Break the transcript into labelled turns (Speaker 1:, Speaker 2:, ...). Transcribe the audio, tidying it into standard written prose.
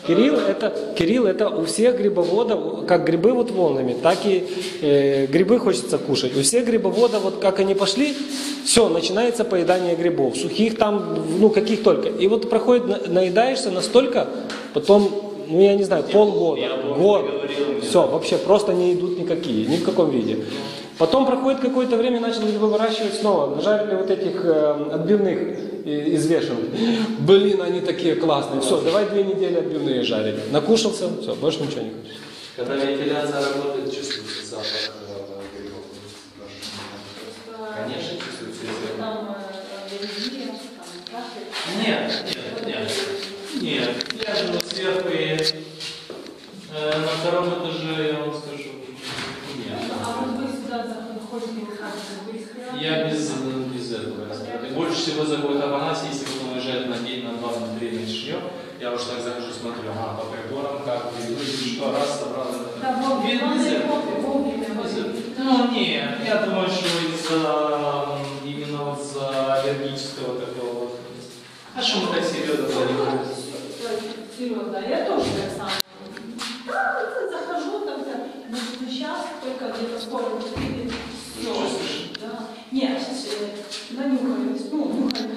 Speaker 1: Кирилл это у всех грибоводов, как грибы вот волнами, так и грибы хочется кушать. У всех грибоводов, вот как они пошли, все, начинается поедание грибов, сухих там, ну каких только. И вот проходит, наедаешься настолько, потом, ну я не знаю, полгода, год, все, вообще просто не идут никакие, ни в каком виде. Потом проходит какое-то время, начал грибы выращивать снова, нажарили вот этих отбивных из вешенок. Блин, они такие классные. Все, давай 2 недели отбивные жарить. Накушался, все, больше ничего не хочешь.
Speaker 2: Когда вентиляция работает, чувствуется запах грибов. Конечно, чувствуется запах.
Speaker 3: Там аллергия, там кашель.
Speaker 2: Нет. Я живу сверху и на втором этаже, я вам скажу, нет.
Speaker 3: А вот вы сюда заходите, выходите, вы из
Speaker 2: Я без этого. Больше всего заходит Афанасий, если он уезжает на день, на 2, на 3 на Чечню. Я уж так захожу, смотрю, по приборам, как что, раз собрал. Ну нет, я думаю, что из-за именно вот за аллергического такого вот. А что мы так серьезно занимаемся?
Speaker 3: Серьезно, я тоже так само. Да, захожу, там, ну сейчас только где-то скоро будет. Все. Да. Нет, сейчас нанюхаюсь, ну, нюхаю